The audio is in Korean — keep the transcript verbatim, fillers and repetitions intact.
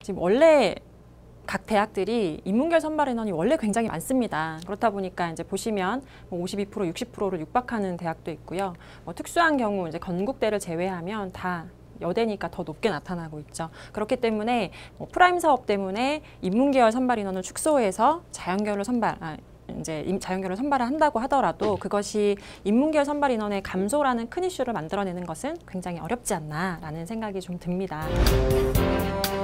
지금 원래 각 대학들이 인문계열 선발 인원이 원래 굉장히 많습니다. 그렇다 보니까 이제 보시면 뭐 오십이 퍼센트, 육십 퍼센트를 육박하는 대학도 있고요. 뭐 특수한 경우 이제 건국대를 제외하면 다 여대니까 더 높게 나타나고 있죠. 그렇기 때문에 뭐 프라임 사업 때문에 인문계열 선발 인원을 축소해서 자연계열로 선발, 아, 이제 자연계열로 선발을 한다고 하더라도 그것이 인문계열 선발 인원의 감소라는 큰 이슈를 만들어내는 것은 굉장히 어렵지 않나라는 생각이 좀 듭니다.